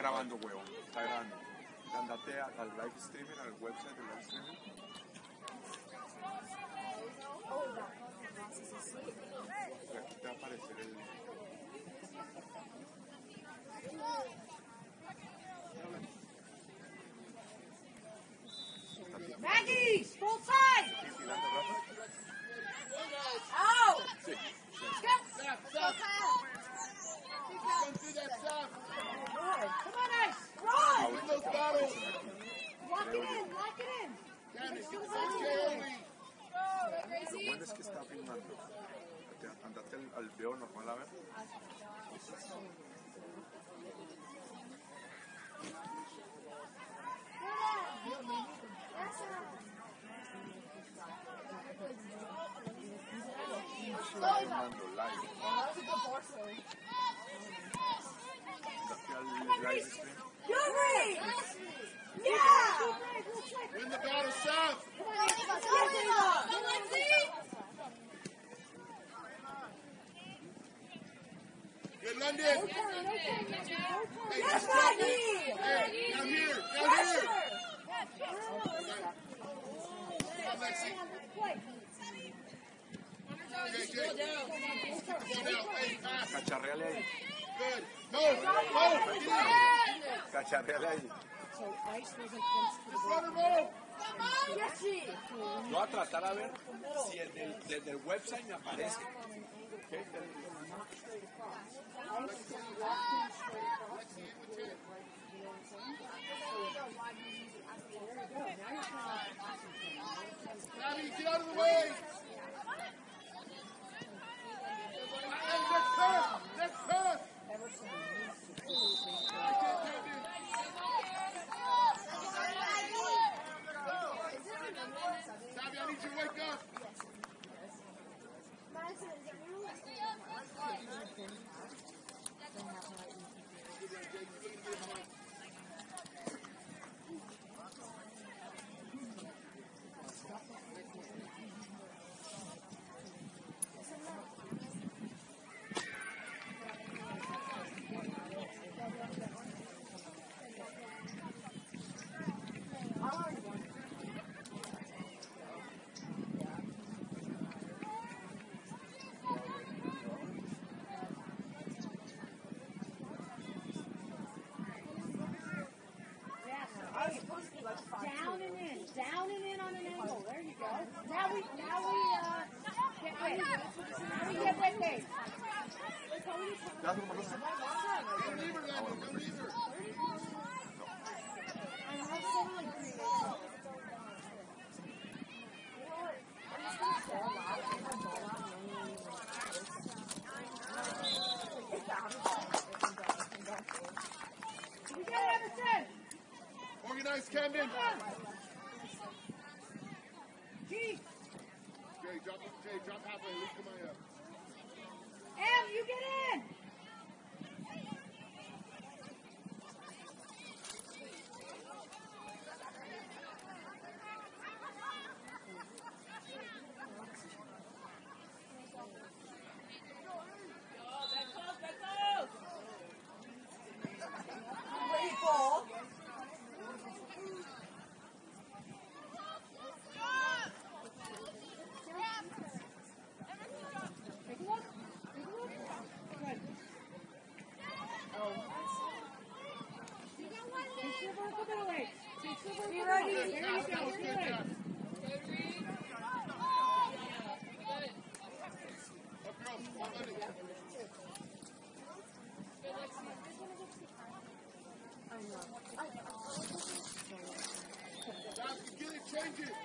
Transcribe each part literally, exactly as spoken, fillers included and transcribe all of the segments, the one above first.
grabando, huevón. Está grabando. Andate al live streaming, al website del live streaming. Y aquí te va a aparecer el... Maggie, full time! Out! Sí. Step, step. Come through that stop. Come on, Ice. Run! Lock it in, lock it in. Lo bueno es que está filmando. Andate al, al video normal a ver. Está filmando live. Andate al live stream. Yuri! Yeah! Win the battle, South! Good London! Yes, Maggie! Hey, down here! Down here! Come, Lexi. Okay, Jake. Go down. Hey, pass. Cacharreale ahí. Good. Move! Move! Get in. Cacharreale ahí. Just run and roll! Yo voy a tratar a ver si desde el, desde el website me aparece. Okay. Katy, get out of the way! Hey, next pass! Next pass! Tabby, I need you to wake up! Down and in, down and in on an angle. There you go. Now we, now we, uh, get ready. Now we get ready. Don't leave her, Lando. Don't leave her. We got Everton. Organize, Camden. G. Jay, drop, Jay, drop halfway. Leave Kamaya. M, you get in. Great ball. Take a look. Take a look. Good. Oh. Take your vertical belly. Take your vertical belly. There you go. Good. Up, girls. Up, London. Stop, get it, change it.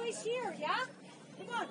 always here, yeah? Come on.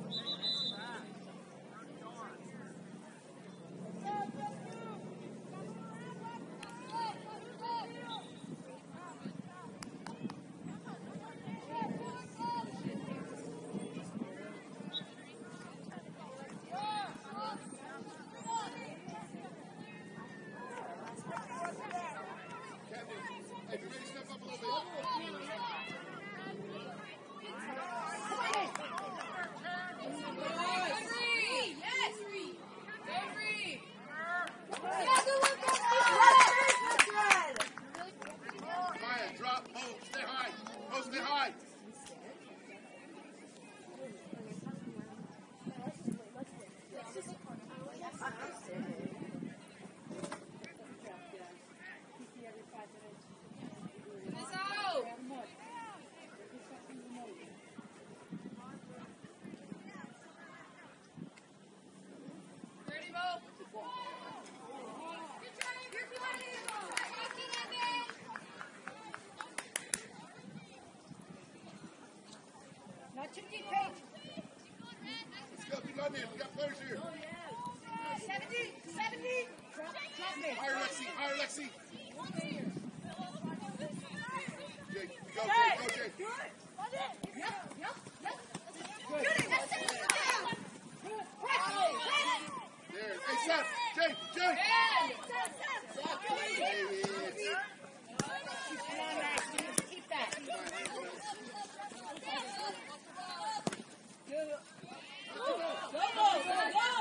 Not too deep, Paige. Let's go, keep on in. We got players here. seventy, seventy. Drop, drop me. Higher, Lexi. Higher, Lexi. Jay, go, Jay, go, Jay. Good. Yep, yep, yep. Good. Good. There. Hey, Seth. Jay, Jay. Keep that. Go, go, go, go.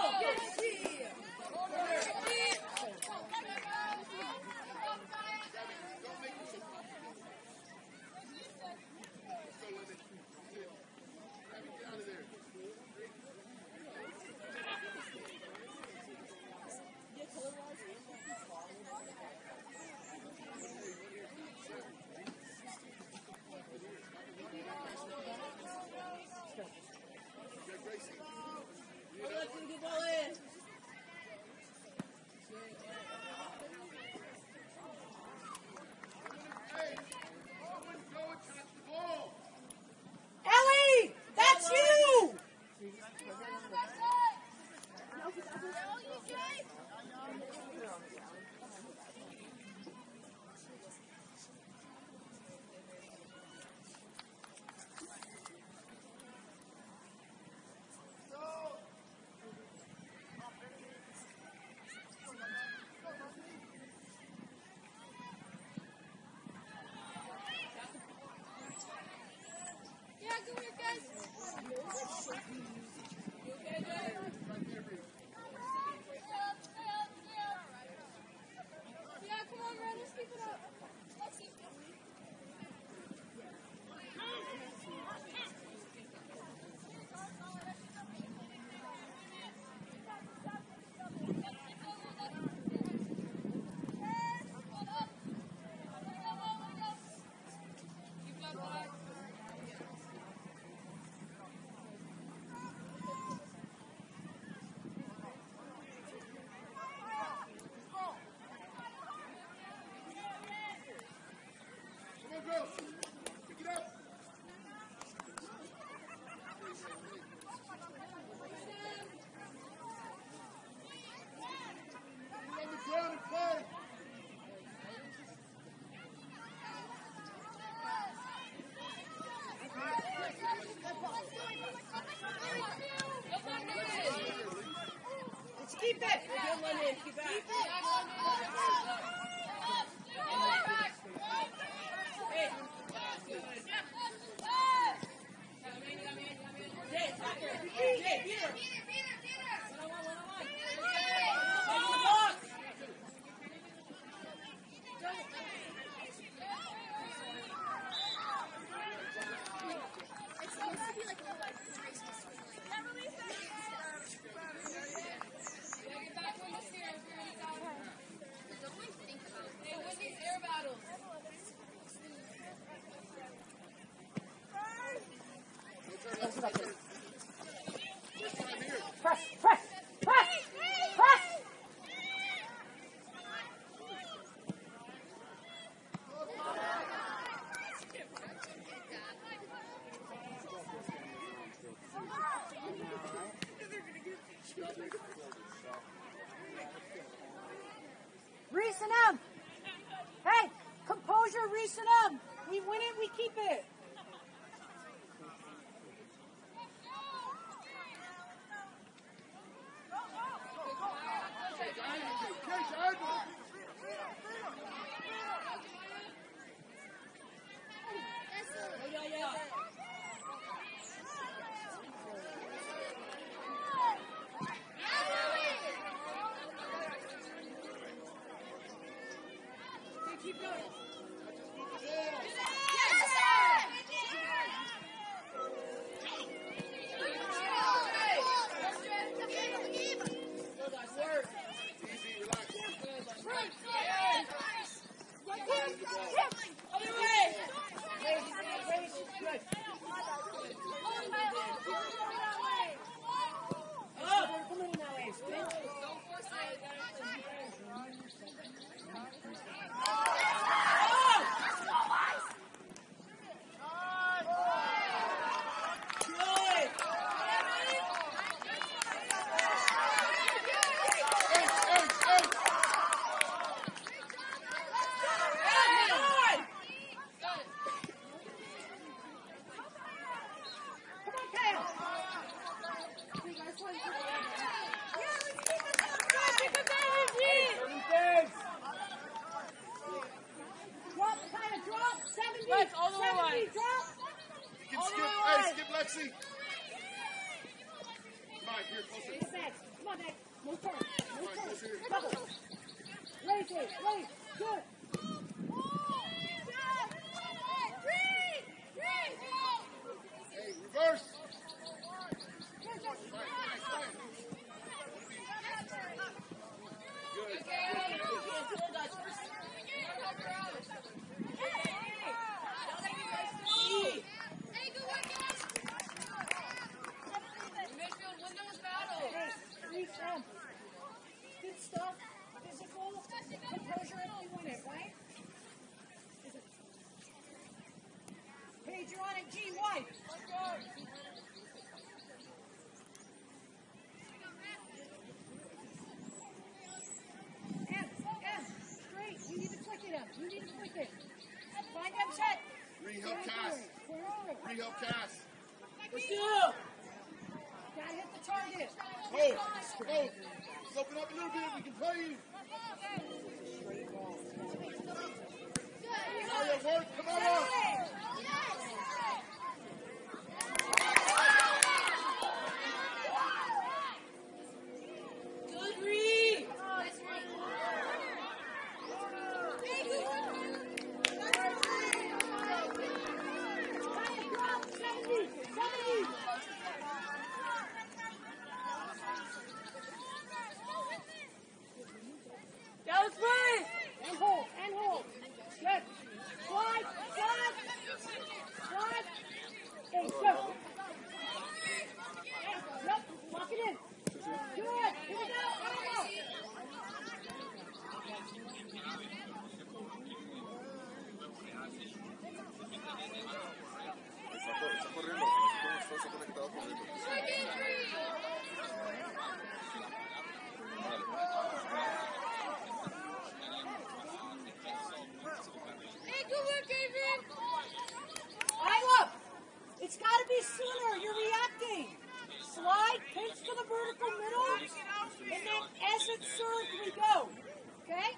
Ellie, that's you. Keep it. Good one in. Keep it. Hey, chasing them. We win it, we keep it. Keep going. Lex, all the way line. You can skip. Hey, skip Lexi. Come on, here, closer. Come on, Max. No turn. No Come on, turn. closer here. Double. Raise it. Raise. Good. Hey, reverse. Good stuff. Physical. Composure if you win it, right? Paige, you're on it. G, wide. M, M, straight. You need to flick it up. You need to flick it. Find M's head. Re-help cast. Re-help cast. Let's go. Gotta hit the target. Hold. Hold. Let's open up a little bit. We can play you. All your work. Come on up. Good read. seventy, seventy. That was fine. And hold, and hold. Good. Slide, slide. Slide. Hey, go. Hey, yep, lock it in. Good. Here we go. Here we go. Está corriendo. Está conectado corriendo. Iowa, it's got to be sooner. You're reacting. Slide, pinch to the vertical middle, and then as it served, we go. Okay?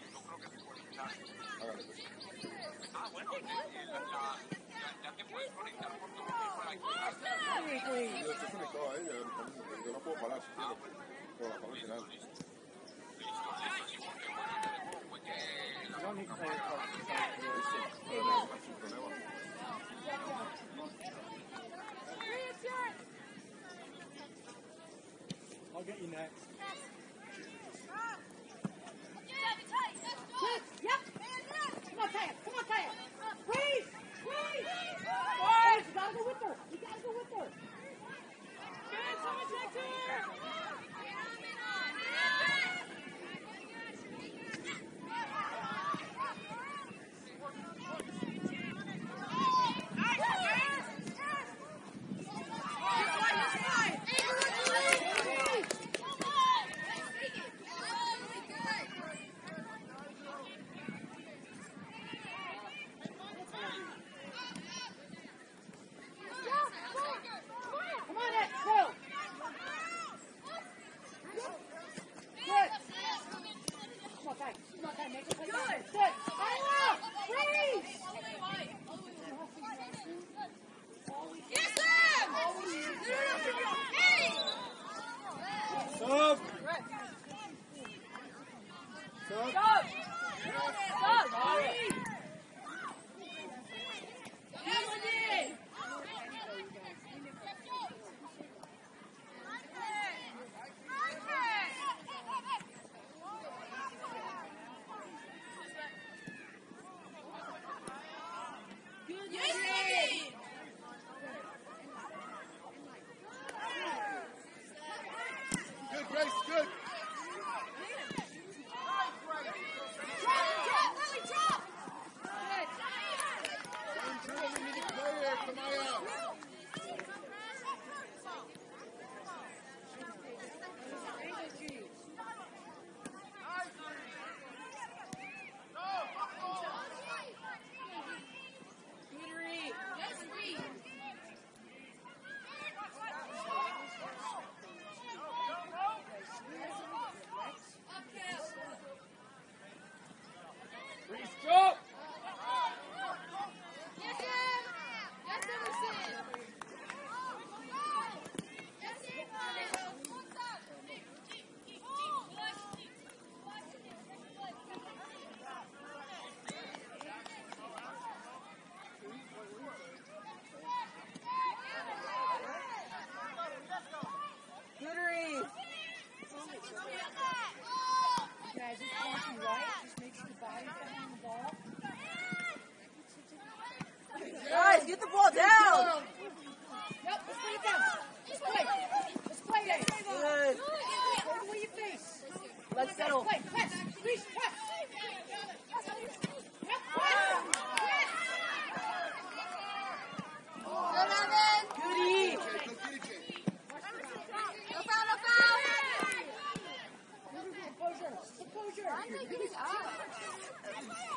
Yo estoy conectado ahí. Yo no puedo parar si quiero. Pero la pago al final. I'll get you next. Good. Yep. Come on, Taya. Come on, Taya. Freeze. Freeze. Hey, you gotta go with her. You gotta go with her.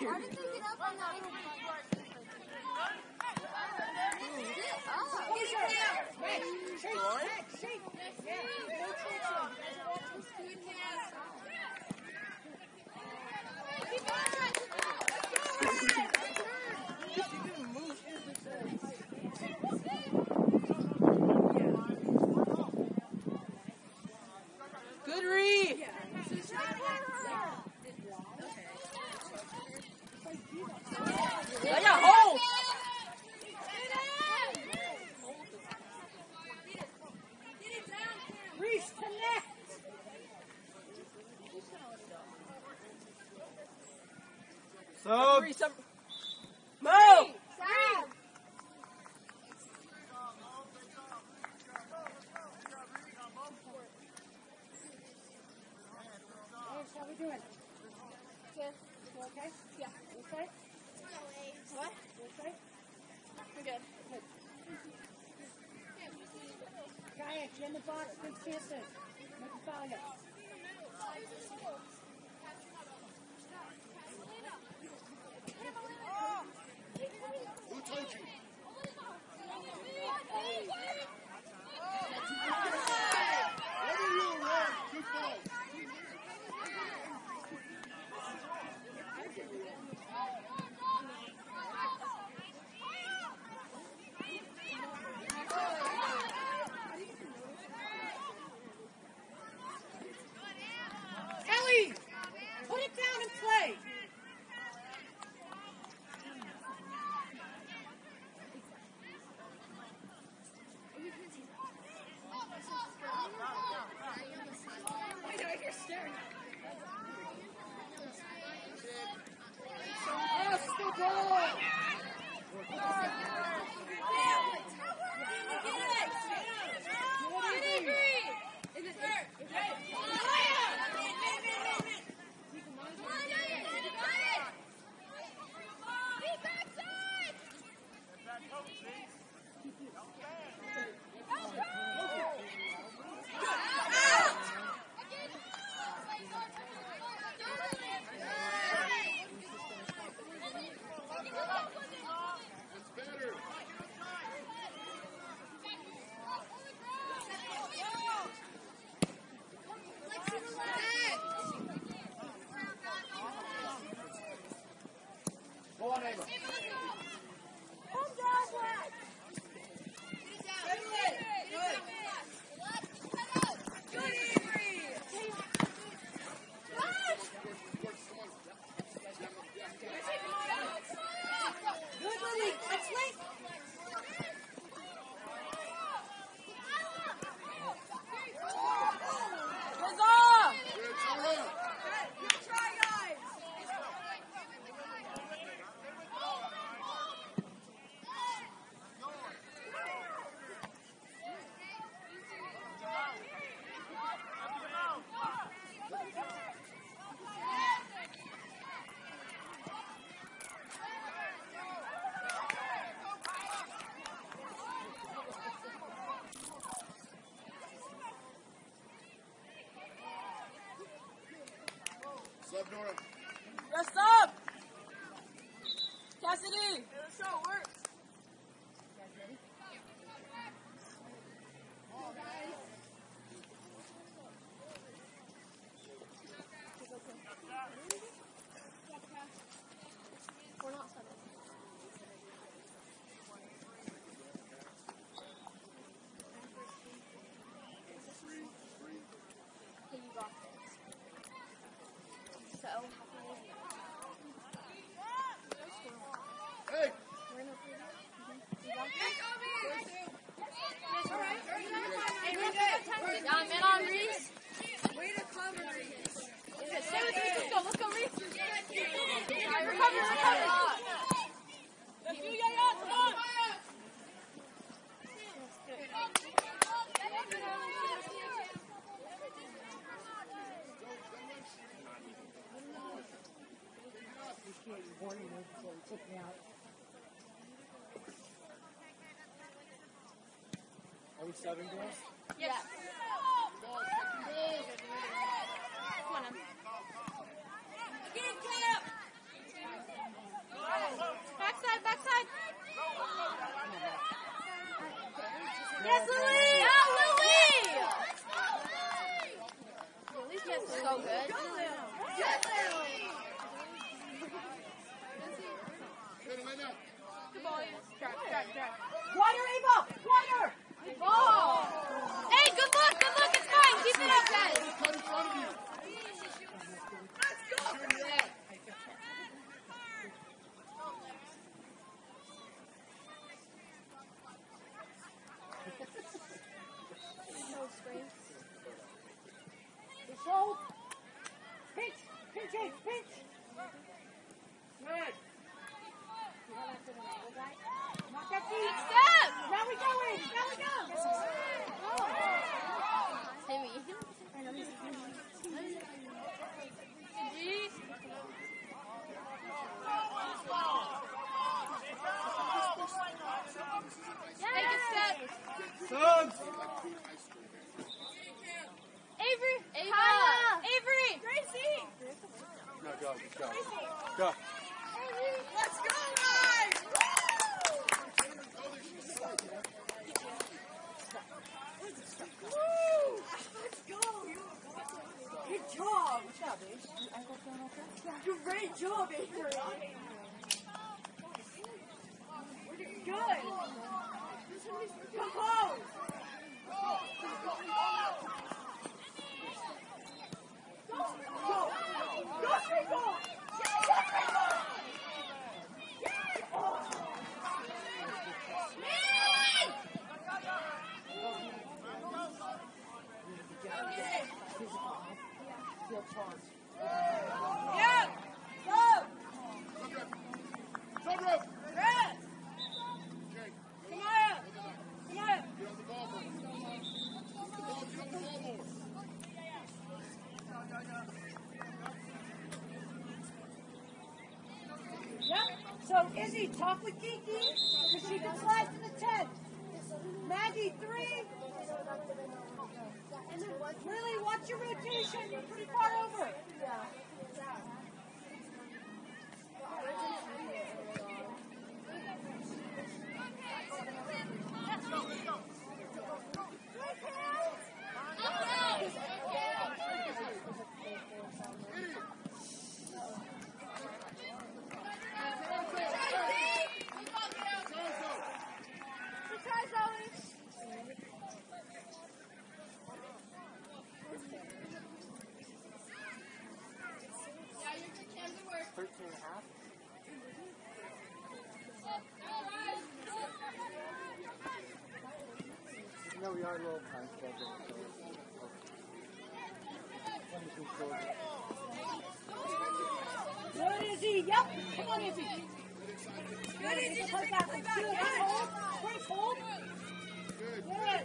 Why did they get up on that? Good read. Yeah, hold. Reese, connect. So, Reese, some... Move. How we doing? Good. You okay? Yeah. You okay? What? You okay? We're good. Good. Kayak, you in the box. Good chances. Make a foul yet. Who told you? What are you around? Two balls. Ellie, put it down and play. I know, you're staring at me. Pass the ball. Go on, Ava. Good, Lily. Let's wait. Goes off. Good, Sarah. Good try, guys. Sub, Nora. Dress up. Cassidy. Let's show it works. We're not seven. Okay, you got this. So, Hey! we're in the preview. You got this? Down, man on Reese. Way to cover, Reese. Stay with Reese. Let's go. Let's go, Reese. All right, recover, recover. Let's do ya, ya. Come on. are we subbing, girls? Yes. Come on, Em. Again, Cap. Go. Let's go, guys! Woo! Let's go! Good job! Good job, Ace. Your ankle feeling okay? Great job, Avery! Good! Compose! Go! Go! Go, Cinco! Yes, Cinco! Yes! Yeah! Go! Red! Come on! Come on! Get on the ball more. Get on the ball, get on the ball more. Yep. So Izzy, talk with Katy, because she can slide to the ten. Maggie, three. And then Lily, watch your rotation. You're pretty far over. thirteen and a half. No, we are a little time schedule. So. Good, Izzy. Yep. Come on, Izzy. Good, Izzy. Play back. Good. Hold. Quick, hold. Good.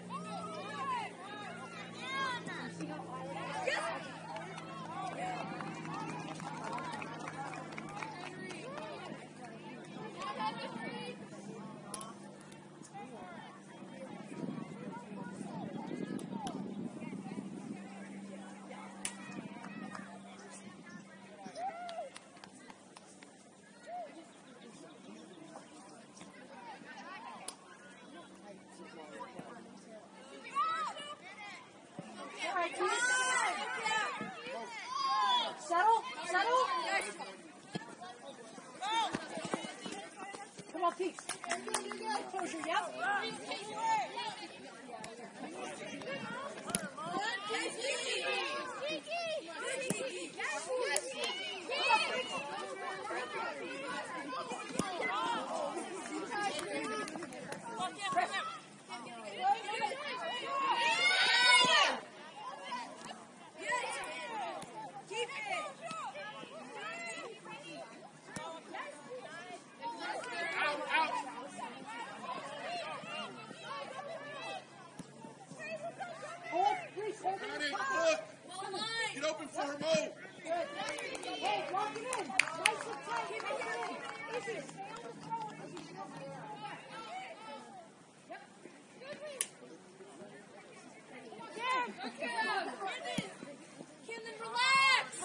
Settle, settle. Come on, Pete. Closure, yep. Get open for her, move. Hey, lock it in. Nice and tight. Lock it in. Easy. Camden, relax!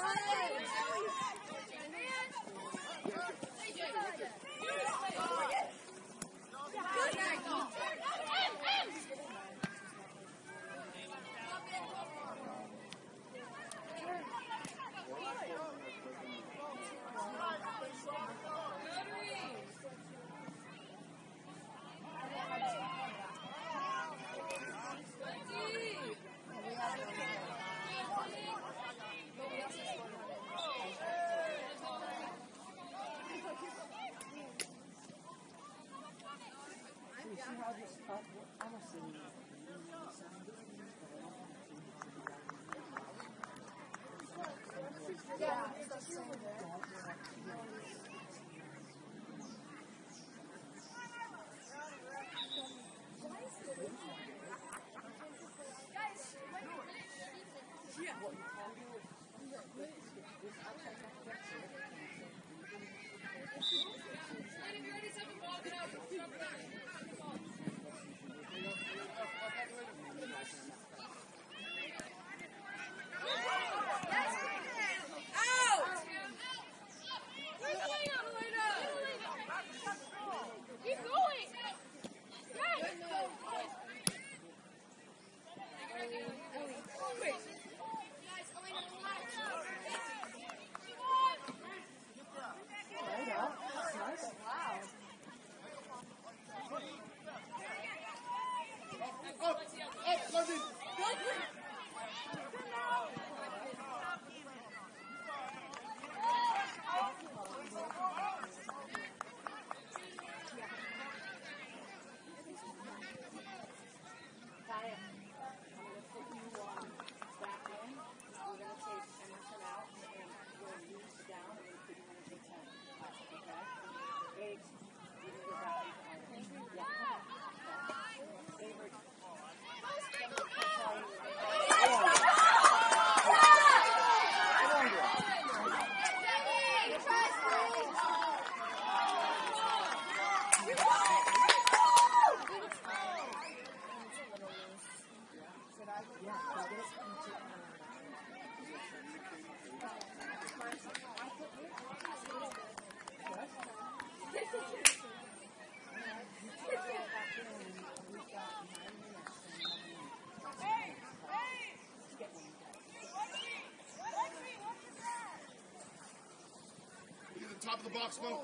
of the box, Mo.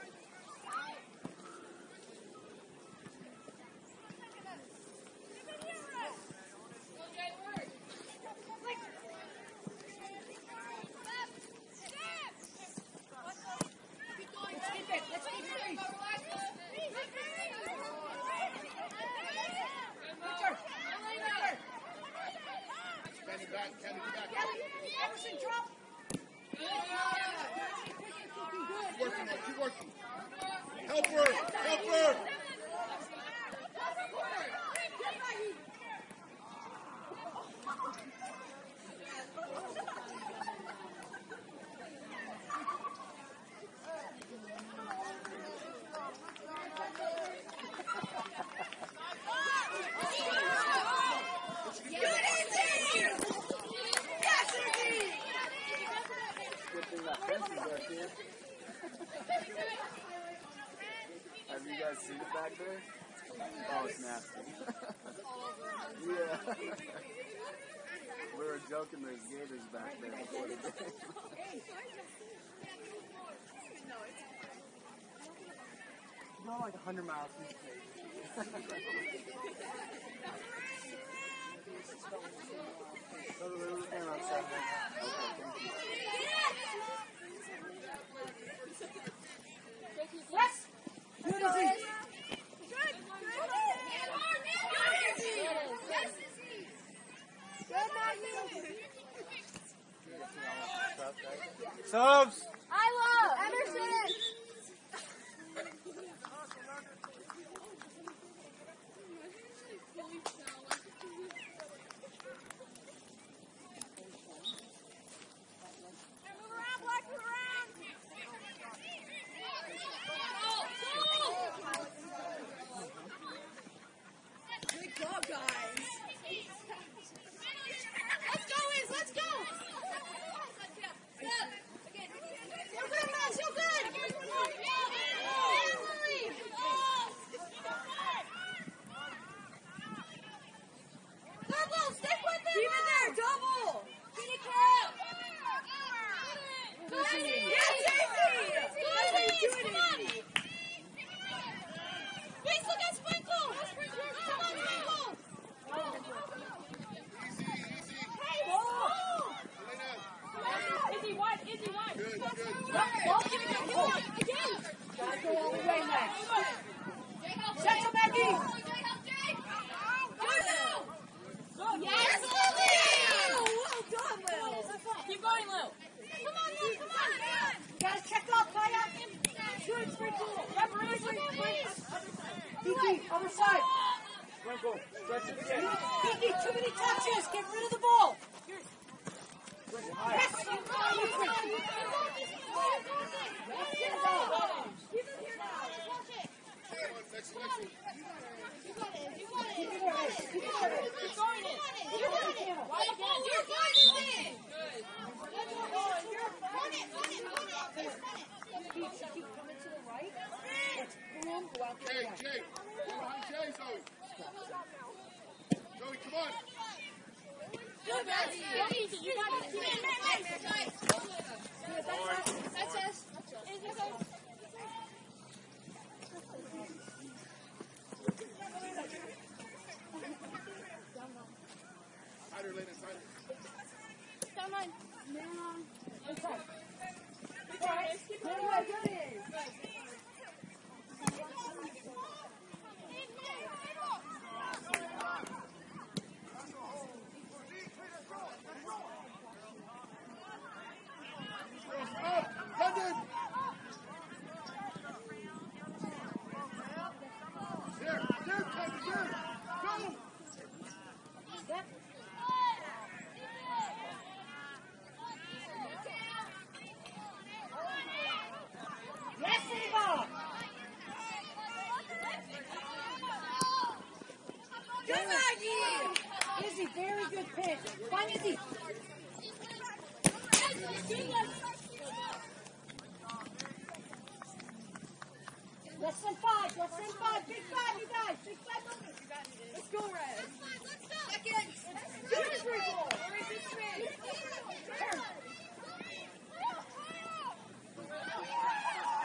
Back, Katy, back. Emerson, drop. Keep working, Mo, keep working. Help her, help her. Have you guys seen it back there? Oh, it's nasty. Yeah. We were joking there's gators back there before the game. Not like a hundred miles from the state. So the little game outside right now. Yes. Good, Izzy. Subs! I love Emerson! Move around, Black, move around! Good job, guys! Let's go, Liz, let's go! You're good, Miles, you're good! Double, stick with it! Keep it there, double! Get it, Carol! Yes, Casey! That's how you do it, Wait, look at Sprinkle! Come on, Sprinkle! Easy, easy. Hey, ball! Lay down. Izzy, wide, Izzy, wide. Good, good. Ball, give it, give it, again! Gotta go all the way, Max. Set to Maggie! Yes, Lou! Well done, Lou! Keep going, Lou. Come on, Lou, come on! You gotta check up, Kaya. Good, Sprinkle. Referee, Kiki, other side. Sprinkle, stretch it again. Kiki, too many touches. Get rid of the ball. Yes! Next selection. Jay, Jay. Go behind Jay, Zoe. Zoe, come on. Good, Max. You got it. That's us. Tighter, Lena, tighter. Down line. Inside. All right. Good, good, good. Up, London. There, there, Kevin, there. Go. Step. Yes, Eva! Good, Maggie! Izzy, very good pitch. Find Izzy. Less than five, less than five. Big five, you guys. Big five. Let's go, Red. Second. Good, Sprinkle. Turn.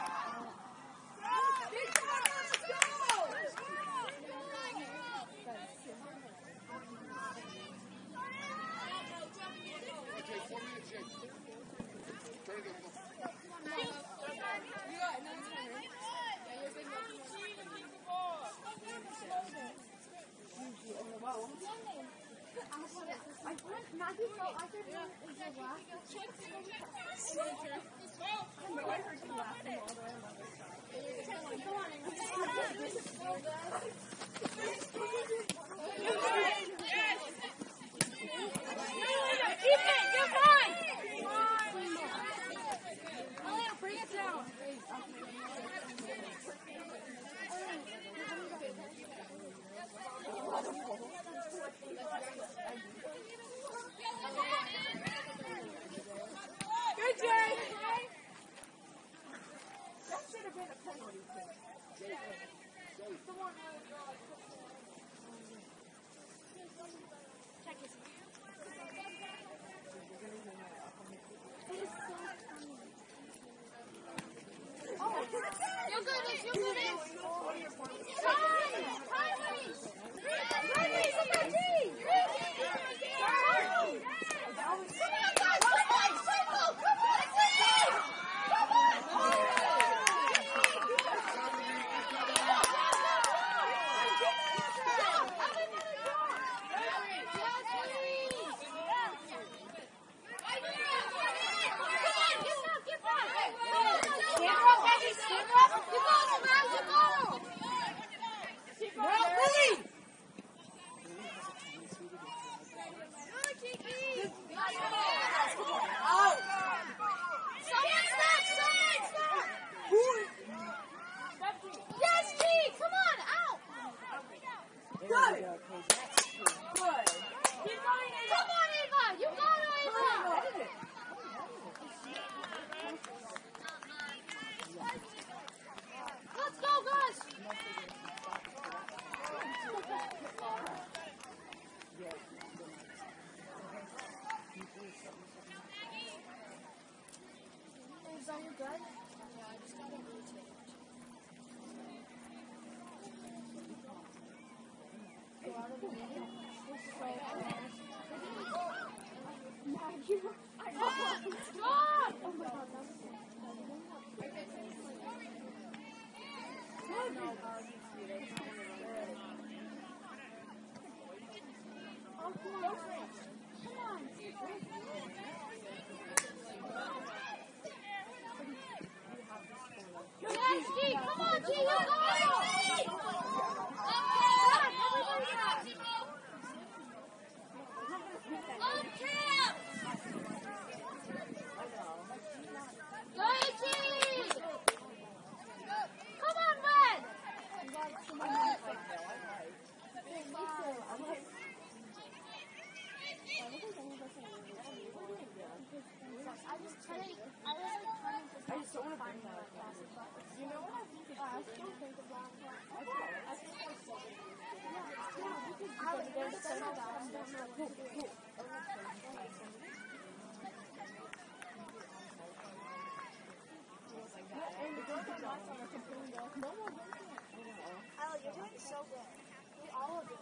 You're doing so good. We all of it.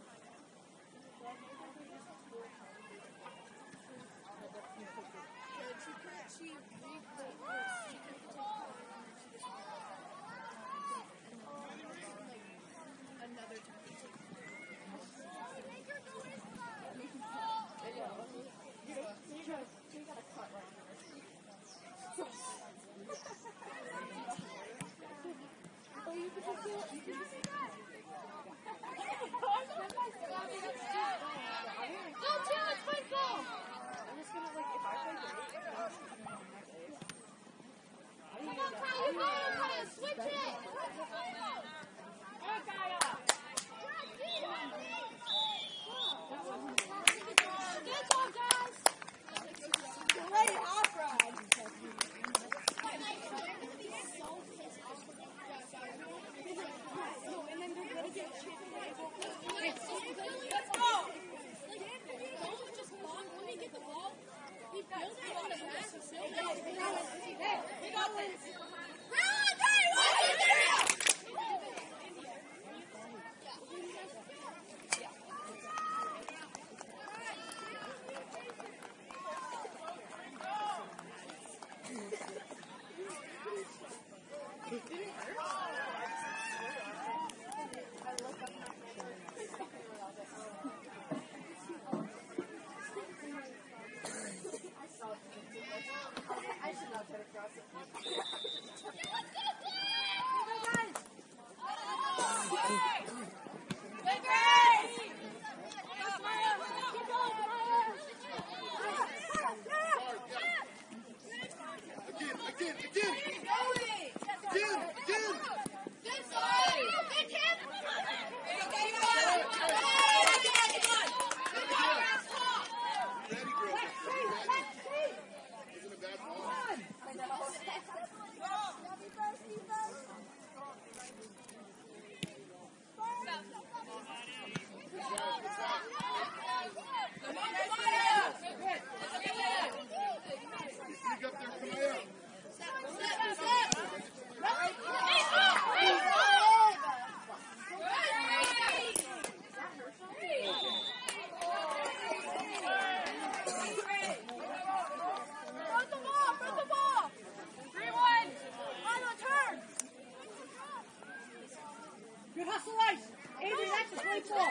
Cross the ice. Avery, that's a great ball.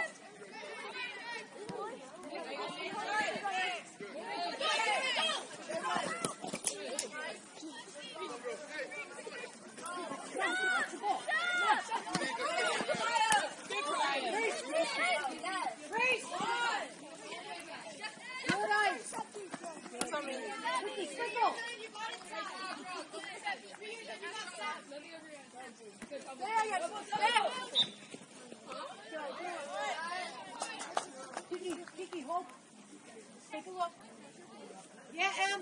Kiki, Kiki, hold. Take a look. Yeah, Em.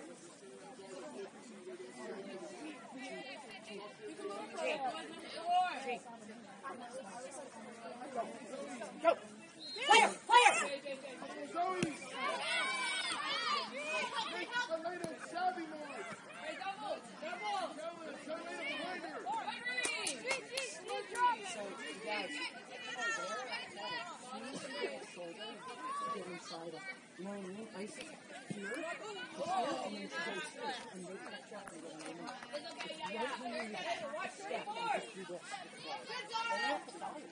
Go. Player, player. Zoe. Selena, Shelby, Lord. Hey, double, double. Selena, behind her. Get inside of, you know what I mean? Ice here, here, and then she goes here, and they catch up and get on the knee. Right when you step, and just do this. And that's the foul.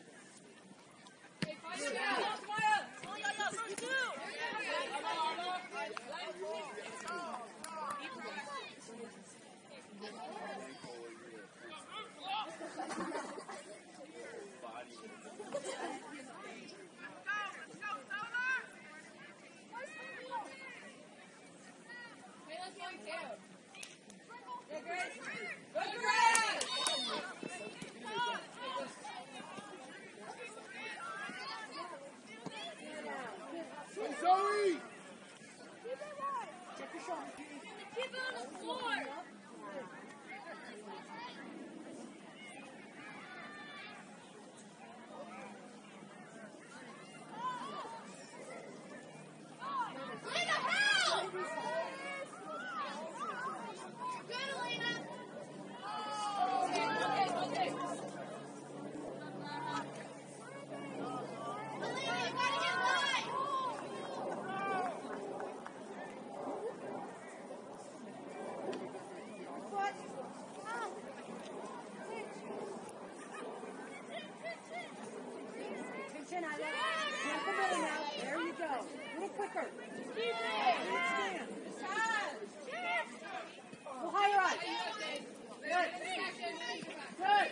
Zoe! Check your shoulder. Keep it on the floor. Chin, I love it. Can't come in now. There you go. A little quicker. Stand. Go higher up. Good. Good.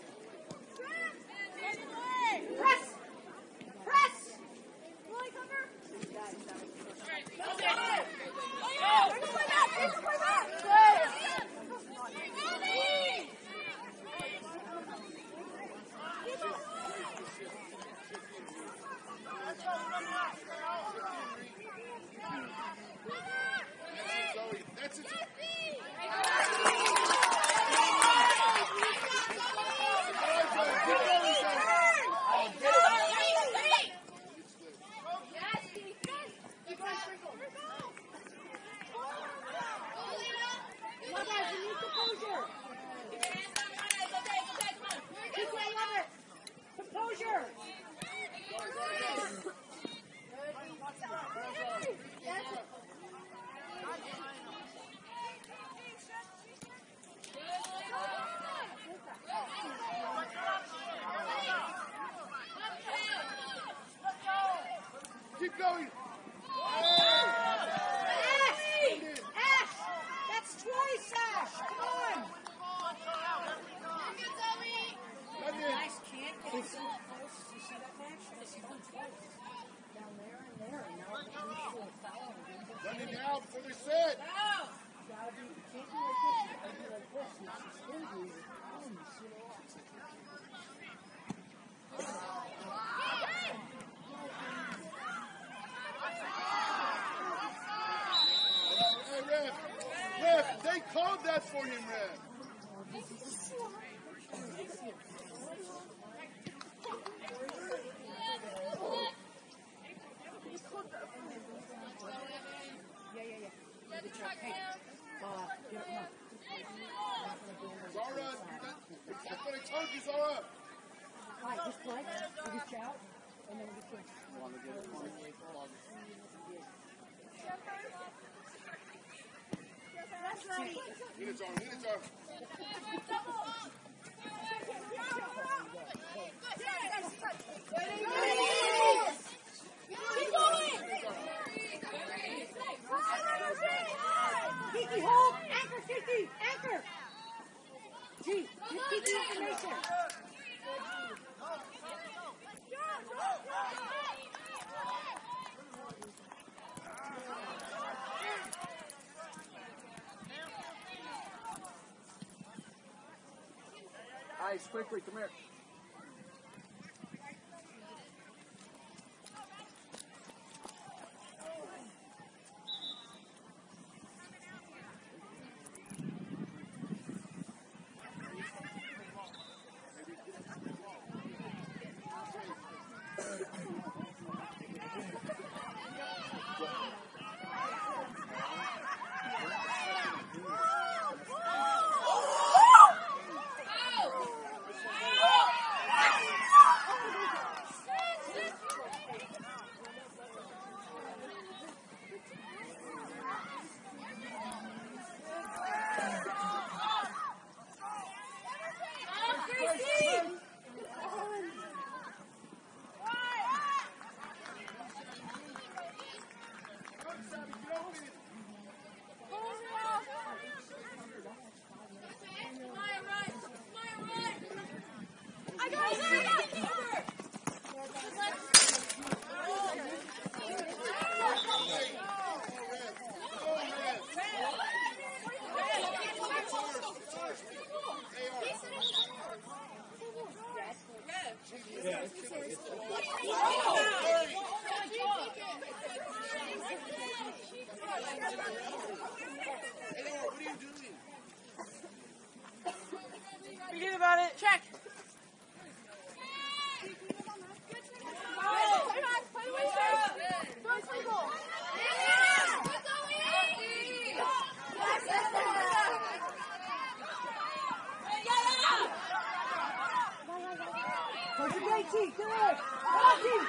Press. Press. Really cover. That's it. Composure. Keep going. Ash! That's twice, Ash! Come on! Guys can't get so close. You see that match? It's done twice. Down there and there, and now it's going to foul. Running now before they set. You gotta be, you can't be like this. You gotta be like this. And she's injury. You see the loss. Hey, ref. Ref, they called that for him, ref. Yeah, yeah, yeah. Get your, hey, uh, get it, no. Zara, that's what I told you, Zara. All right, just play. We'll get you out, and then we'll get you in. That's right. Minutes on, minutes on. Yes. Ice, quickly, come here. Forget about it. Check. Push it, Katy. Good. Katy.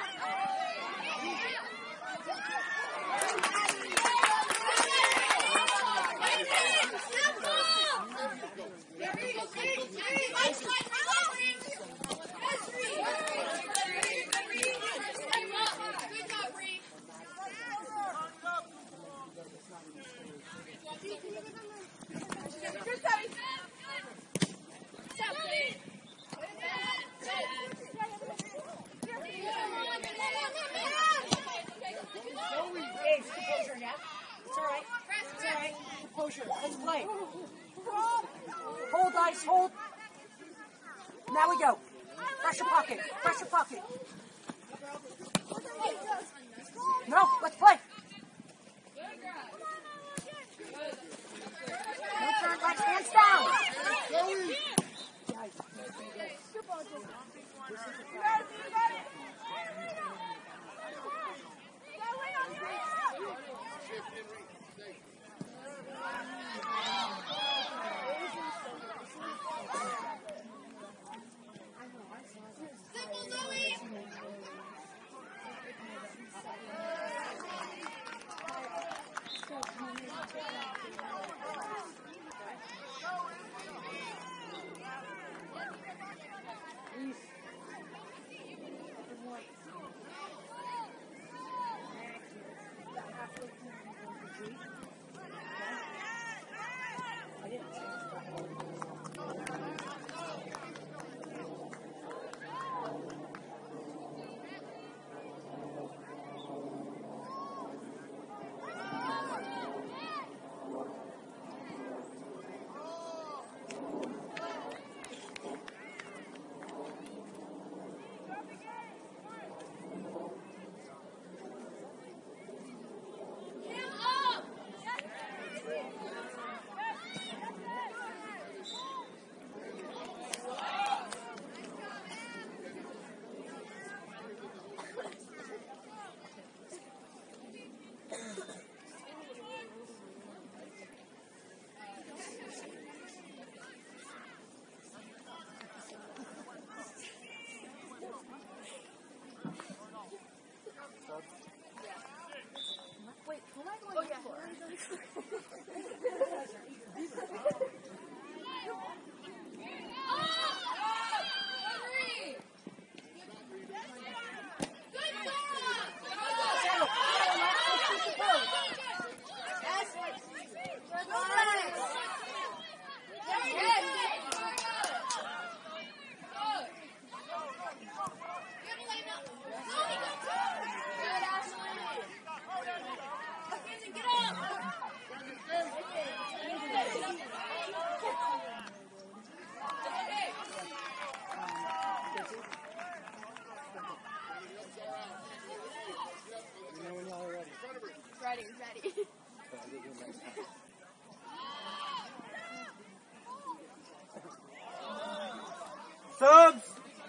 Let's play. Hold, Ice, hold. Now we go. Press your pocket. Press your pocket. No, let's play. No turn, let's hands down. he's ready. Subs!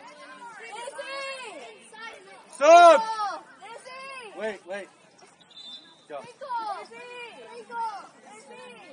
Izzy! Subs! Izzy! Wait, wait. Go. Izzy! Izzy!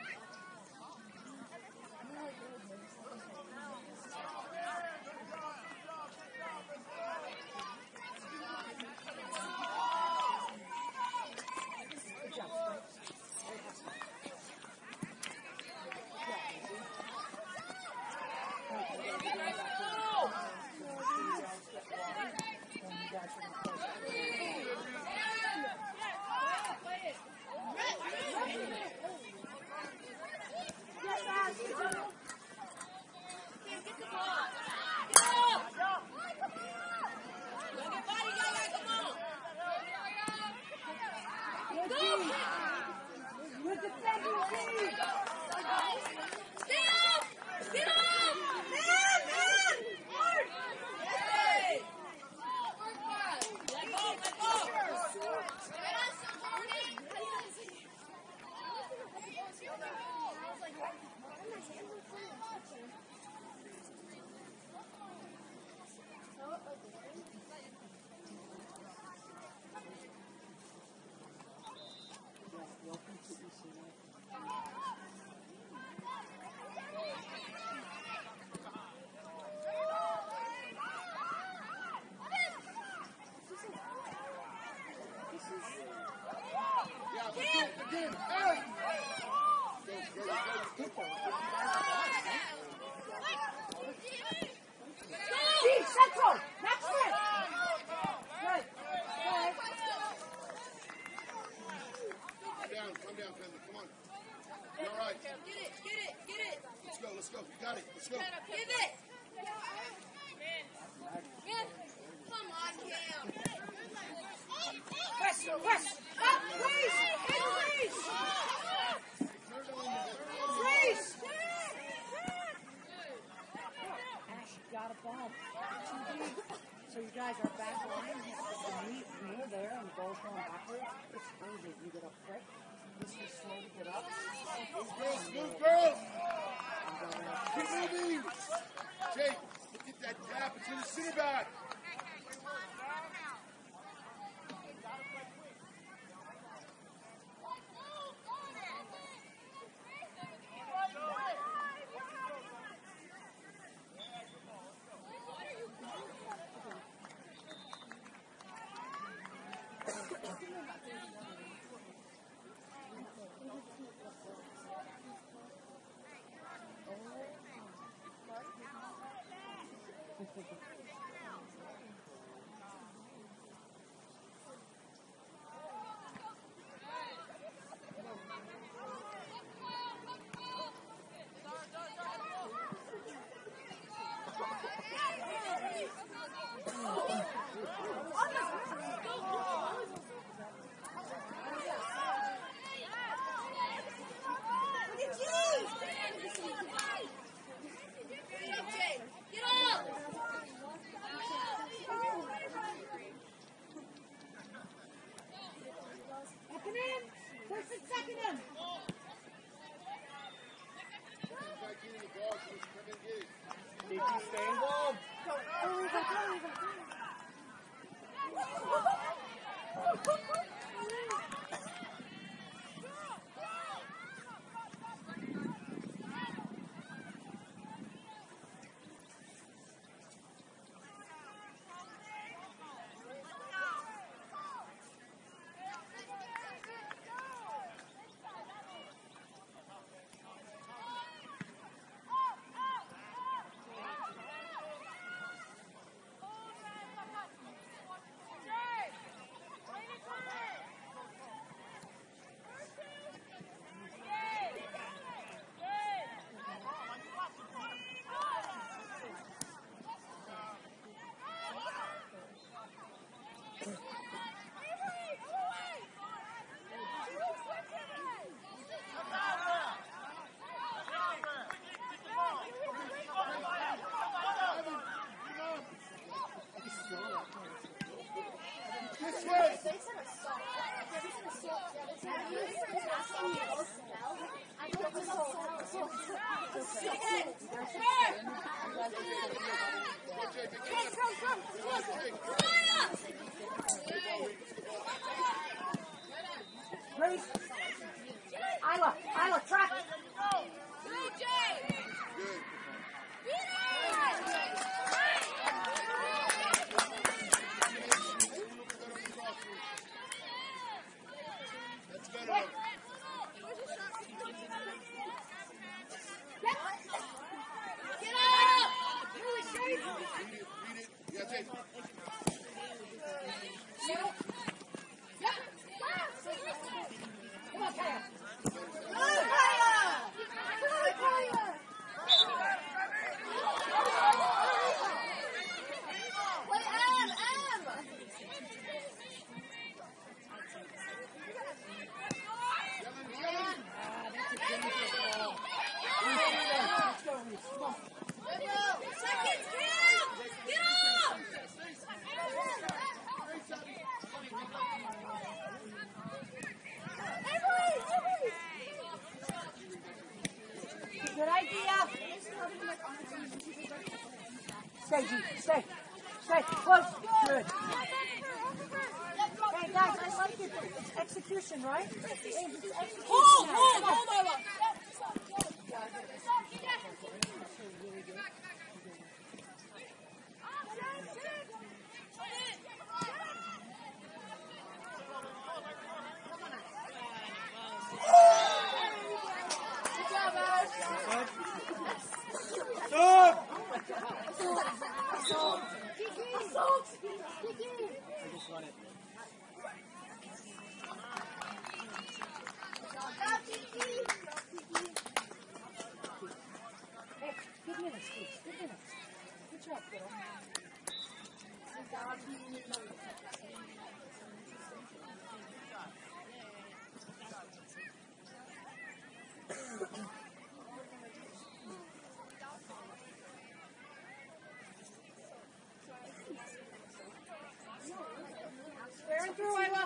Let's go. You got it. Let's go. Pivot! Come on, Cam. West, West! Up, Reese! Hit Reese! Reese! Ash got a ball. So you guys are back line. The knee, knee there, and the ball's going backwards. It's crazy. You get up quick. This is slow to get up. Move, girls. Move, girls. Keep moving. Jake, look at that gap. It's in the center back. Please. Isla, Isla, track. Good idea. Stay, G. Stay. Stay. Close. Good. Hey, guys, I like it. It's execution, right? It's execution. Hold, now. hold, hold, hold. Hey, good minutes, please. Good minutes. Good job, girl. Square and through, Isla.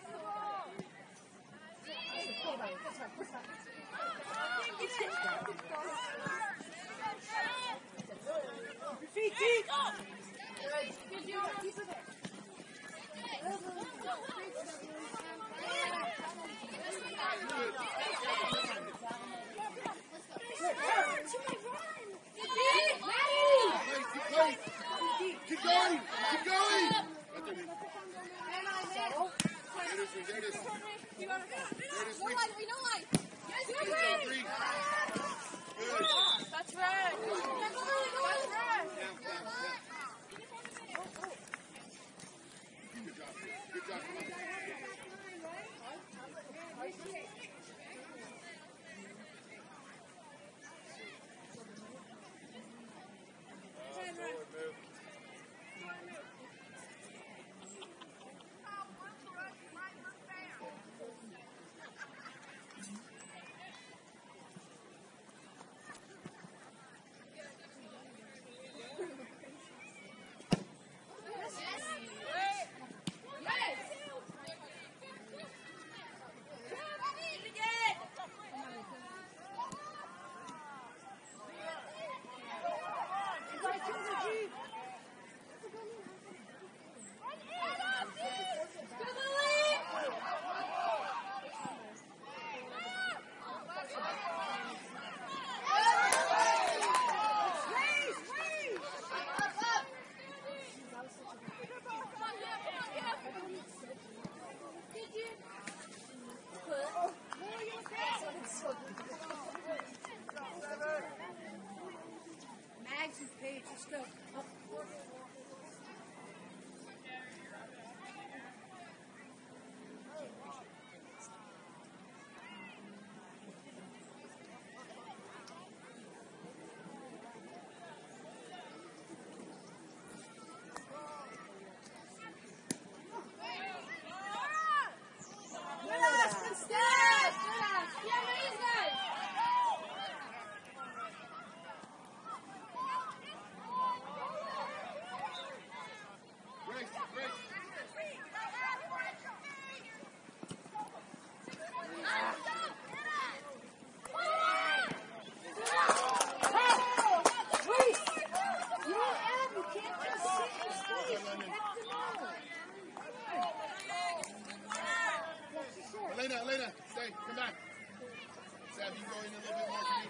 Feet, feet. Good job. Keep it there. Keep going! Keep going! There it is. You got it. No line, we no line. Yes, Good you're job, right. three. Good. That's right. That's right. Down, down, down. Good job. Good job. Come on. can't just sit and stay. You have to know. Elena, Elena, stay. Come back. Sam, you go in a little bit more for me.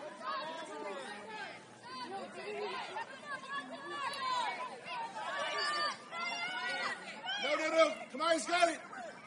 No, no, no. Come on, he's got it.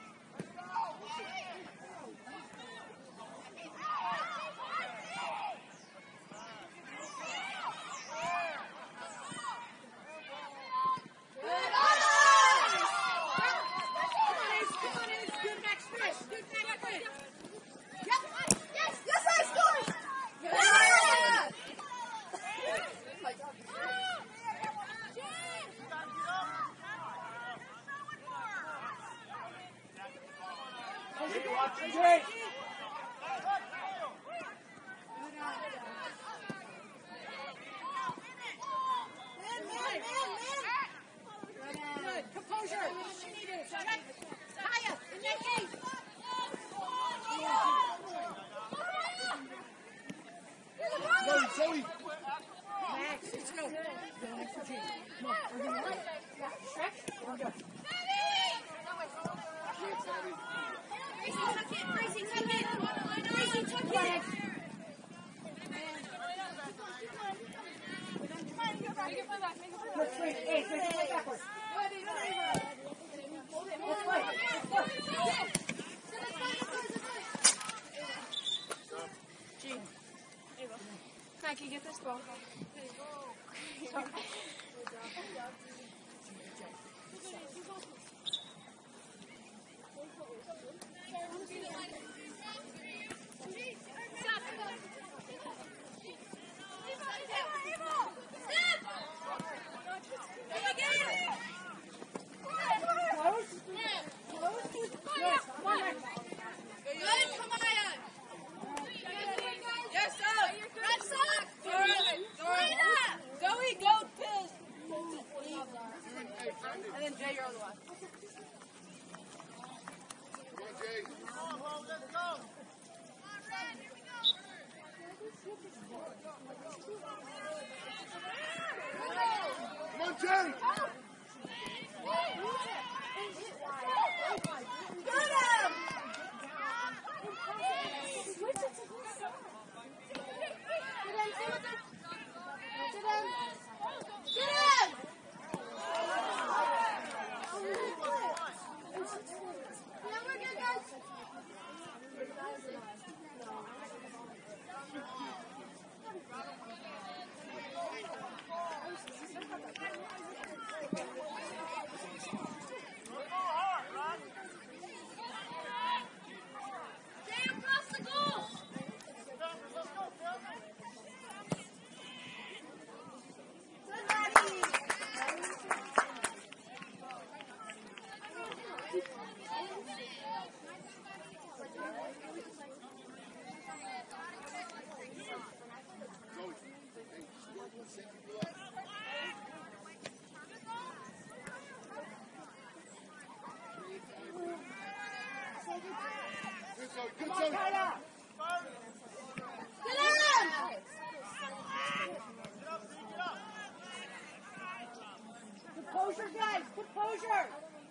Can you get this ball? Good zone. Composure, guys. Composure.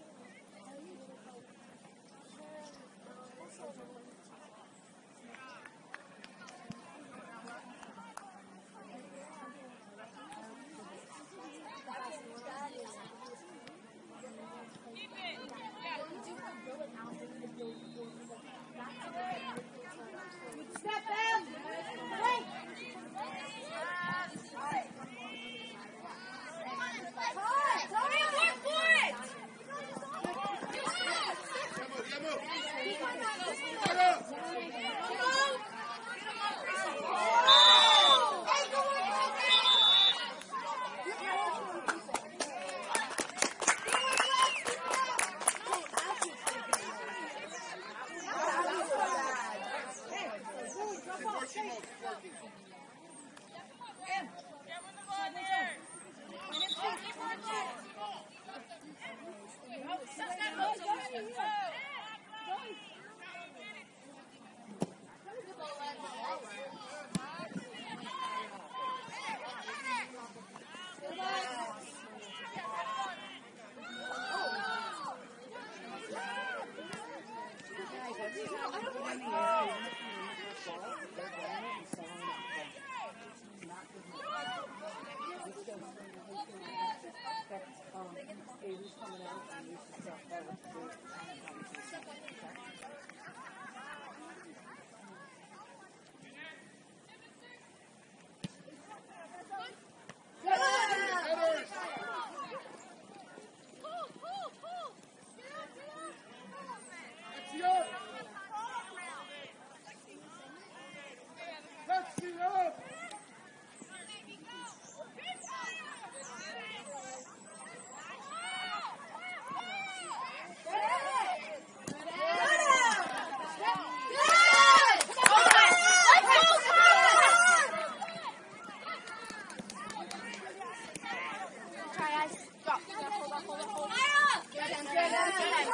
Step in. Wait. Tony, work for it. hold up, hold up. Get down, get down, get down.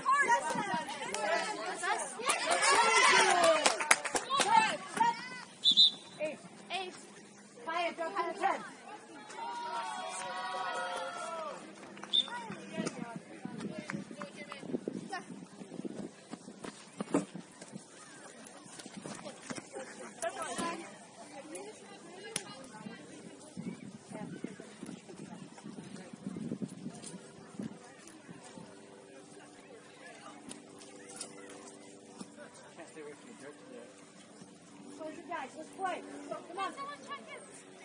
Ace. Ace. Fire, go past the ten. Guys, let's play. So, come on. Someone check it.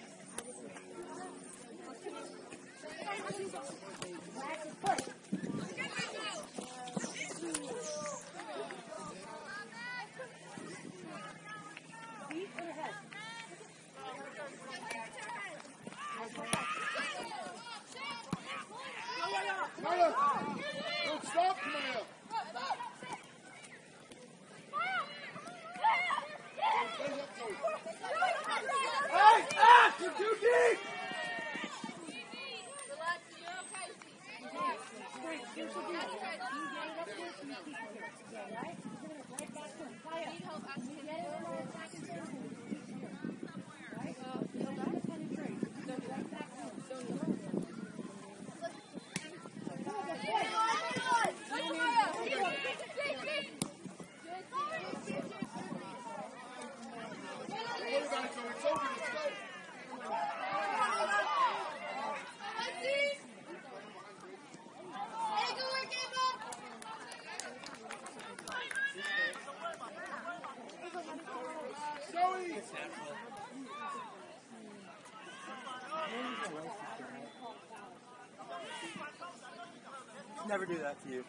Max, let's play. Feet in the head. Maya! Don't stop, Maya! Hey, ah, you're too deep! Relax, you're okay. Great, here's the deal. You get it up there, and you keep it here. Yeah, right? You're gonna right back to him. Fire. Need help, actually. You get it in there, back and forth, and you keep it here. Right? You don't have to penetrate. You go right back to him. So you don't. Come on, let's play. Never do that to you.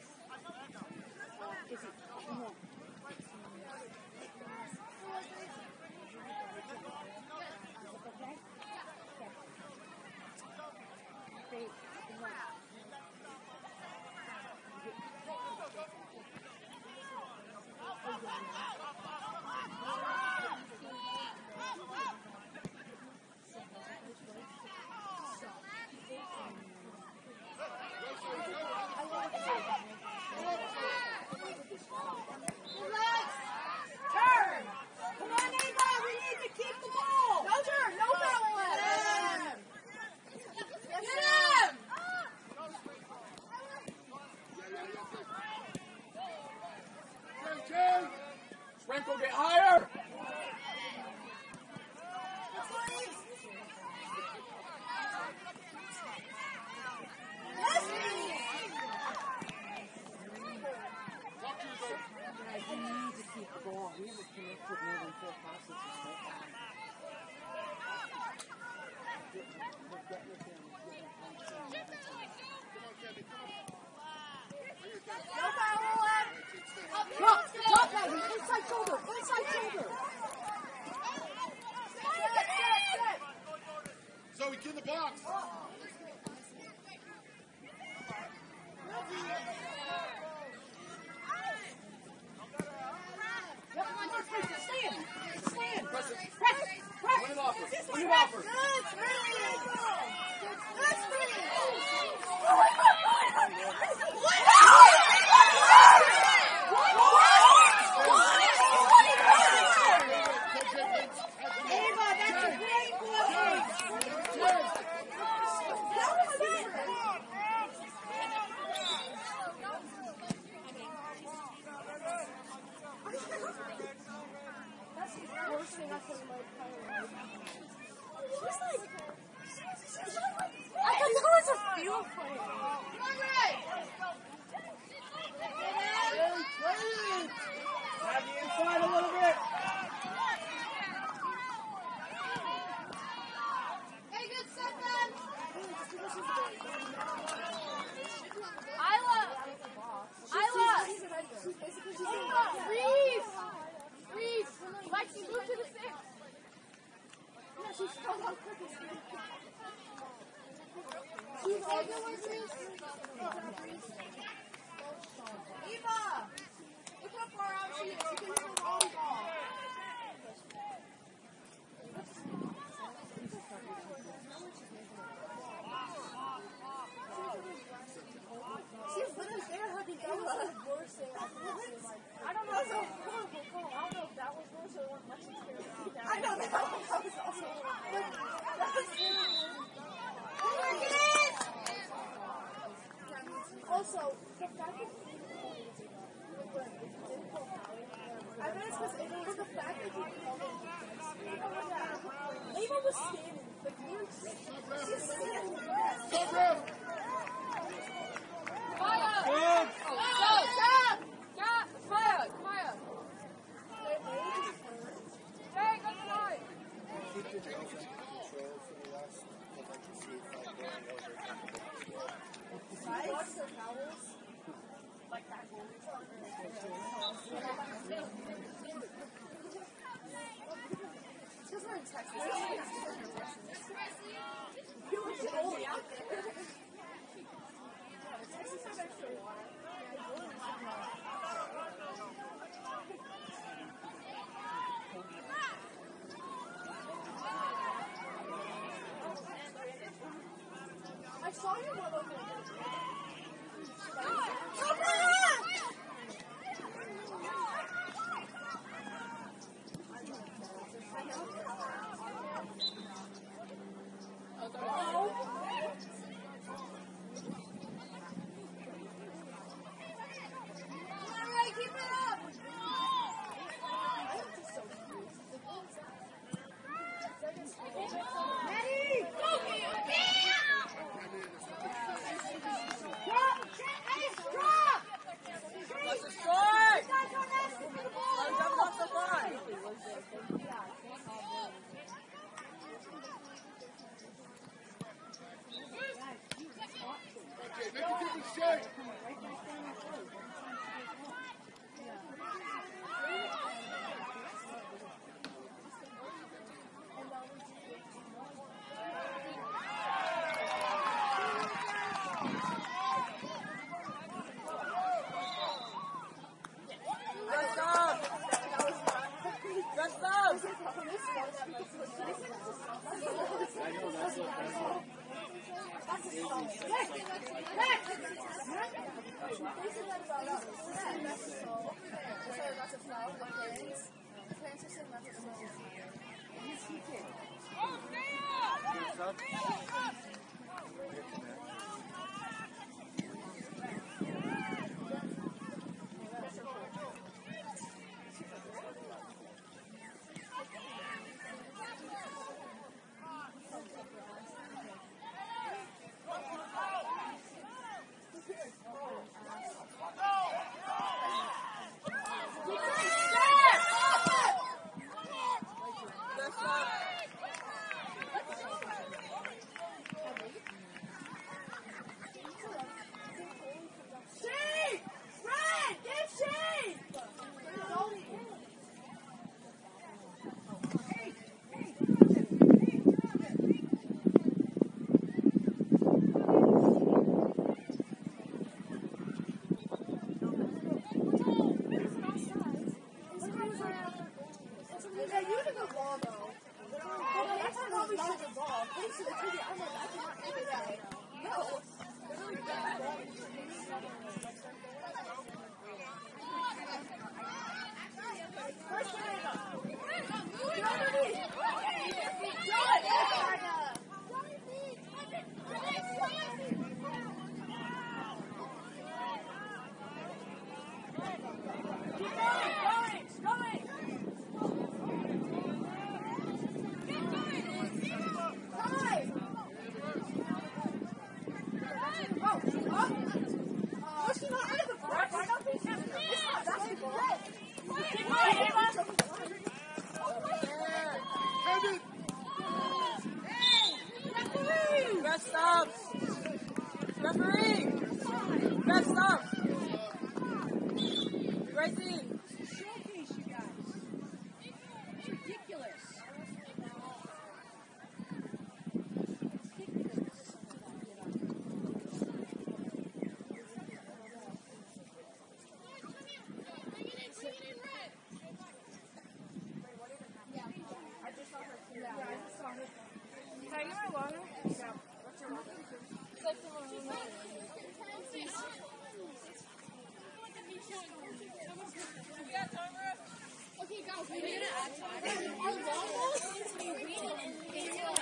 Sprinkle, get higher! Drop, drop that. Inside shoulder, inside shoulder. Zoe, get in the box. Yep, stand, stand. Press it. Press it, press Win it. it off her. Win it off her. Ava, that's a great play. That's the worst thing I could have made. She's like, I thought that was a field play. Grab the inside a little bit. Hey, good stuff, man. Isla! Isla! Ava, freeze! Freeze! Lexi, move to the six! Yeah, she's still on cookies. She's all doing this. Eva! Look how far out she is. She can hit the wrong ball. Also, the fact that I bet it's because it was the fact that you called him. Ava was standing, like you were just standing there. Fire! Good! Stop! Stop! Stop! Fire! Fire! Hey, go to line! Keep your nose under control for the last, because I can see if I'm going over. Watch their towels. Like that. Because we're in Texas. You were totally out there. Texas has extra water. I saw your one over there.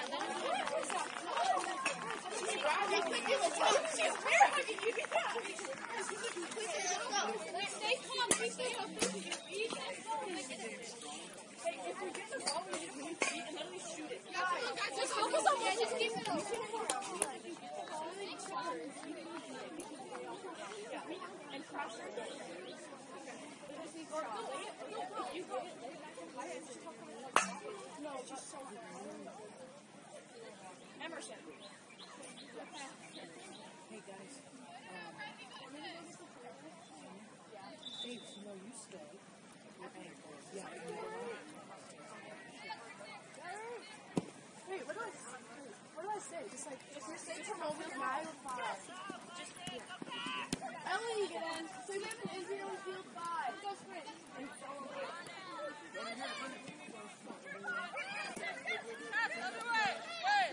Where? How did you do that? And cross your legs. Or go lay it. If you go lay it back in high and just talk on the legs. No, just so far. Emerson. Hey guys, um, Dave, no, you stay. Yeah. Wait, what do I what do I say? Just like if you're saying come over five or five. Just Ellie, get in. So we have an injury on field five. Go sprint. Other way. Hey.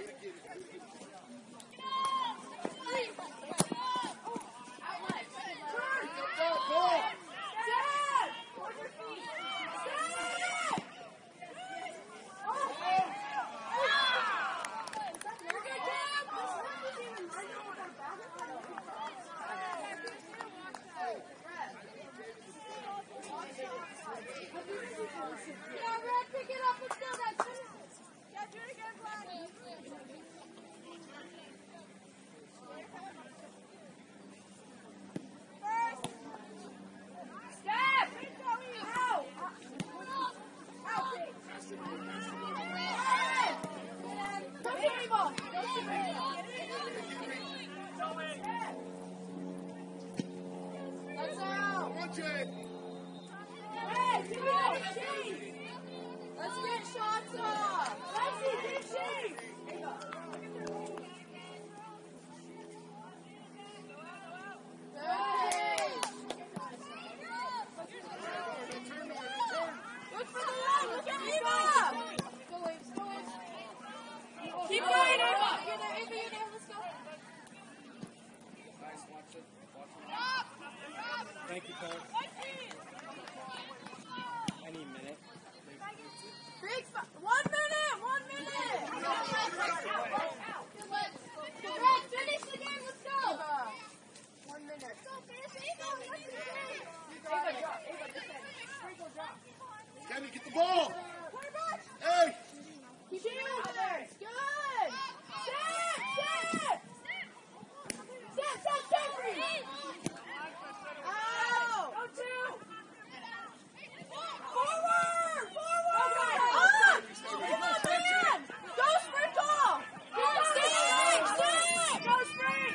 Yeah, Red, pick it up. Let's go, guys. Yeah, do it again, Vlad. Step! Ow! Ow! Don't shoot any ball. Don't shoot any ball. That's out. Watch it. Hey, give me that sheet. Let's get shots off. Lexi, get sheet. There you go. Hey. Look for the line. Look at Eva. Go, Waves. Go, Waves. Keep going, Eva. You're there, Eva. You're there. Let's go. Nice, watch it. Watch it. Thank you, coach. Any minute. Big spot. One minute. One minute. Red, finish the game. Let's go. One minute. Ava, drop. Ava, defend. Sprinkle, drop. Katy, get the ball. Play back. Hey. Keep it out there. Good. Set. Set. Set. Set. Set. Out. Go two. Forward. Forward. Up. Come on, man. Go sprinkle. Go spring. Spring. Go spring.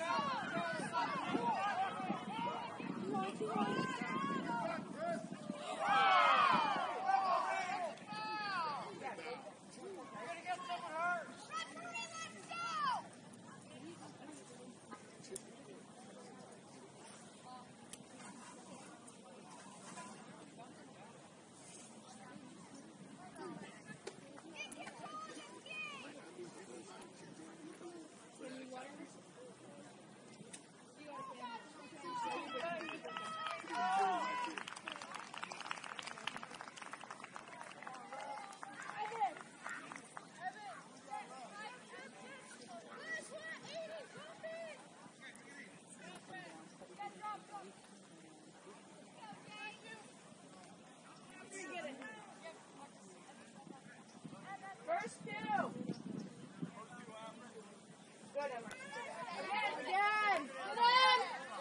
First two. Good, Emma. Again, again. Come on.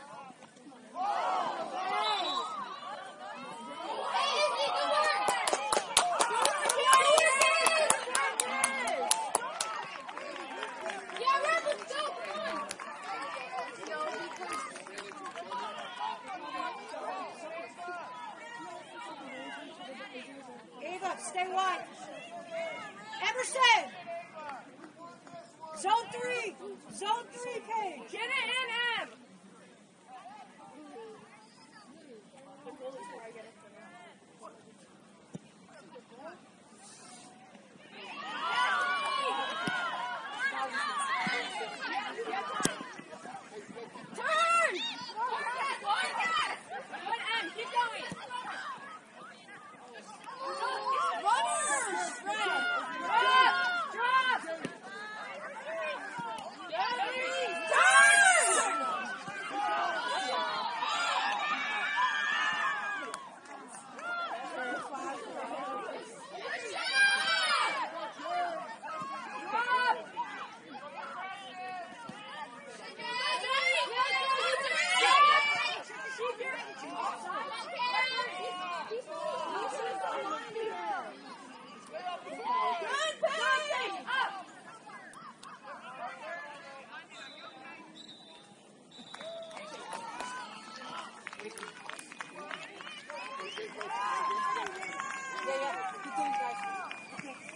Ava, stay wide. Emerson! Zone three! Zone three, Katy! Get it in, Em. Turn! Good, Em. Keep going. Runners! Red! Drop! Drop! Turn! Yeah, yeah. Keep doing guys. Okay.